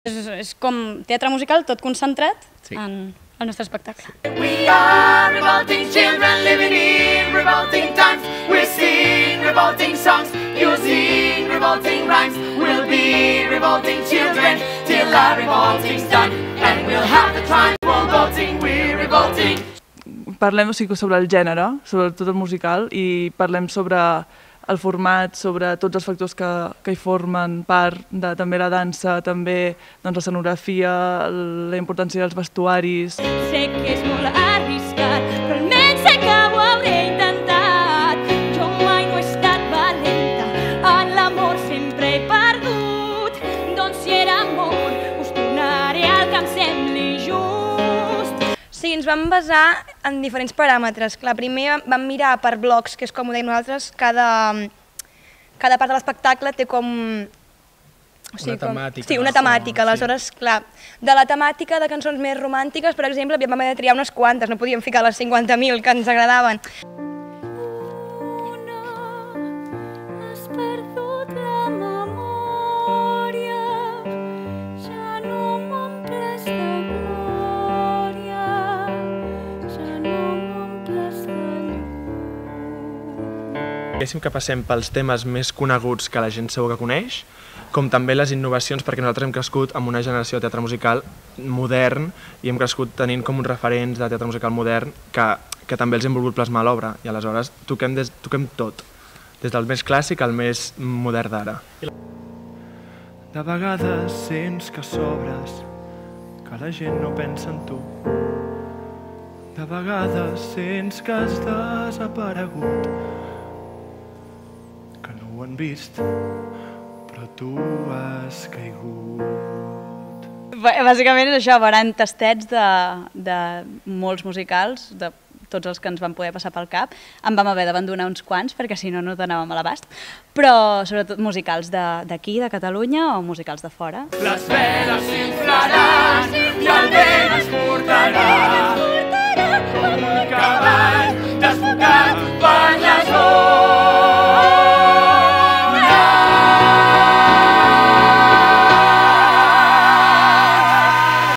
És com teatre musical tot concentrat en el nostre espectacle. We are revolting children living in revolting times. We'll sing revolting songs, using revolting rhymes. We'll be revolting children till our revolting's done. And we'll have the triumph revolting, we're revolting. Parlem sobre el gènere, sobretot el musical, i parlem sobre el format, sobre tots els factors que hi formen part, també la dansa, també l'escenografia, la importància dels vestuaris. Sé que és molt arriscat, però almenys sé que ho hauré intentat. Jo mai no he estat valenta, en l'amor sempre he perdut. Doncs si era amor, us tornaré al que em sembli just. Sí, ens vam basar en diferents paràmetres. Clar, primer vam mirar per blocs, que és com ho deim nosaltres, cada part de l'espectacle té com... Una temàtica. Sí, una temàtica. Aleshores, clar, de la temàtica de cançons més romàntiques, per exemple, vam haver de triar unes quantes, no podíem ficar les 50.000 que ens agradaven. Has perdut la memòria, ja no m'omples de glòria, ja no m'omples de llum. Diguéssim que passem pels temes més coneguts que la gent segur que coneix, com també les innovacions, perquè nosaltres hem crescut amb una generació de teatre musical modern i hem crescut tenint com uns referents de teatre musical modern que també els hem volgut plasmar a l'obra, i aleshores toquem tot, des del més clàssic al més modern d'ara. De vegades sents que sobres, que la gent no pensa en tu. De vegades sents que has desaparegut, que no ho han vist, però tu has caigut. Bàsicament és això, barant tastets de molts musicals, de tots els que ens van poder passar pel cap. En vam haver d'abandonar uns quants perquè si no, no donàvem a l'abast. Però sobretot musicals d'aquí, de Catalunya, o musicals de fora. Les veles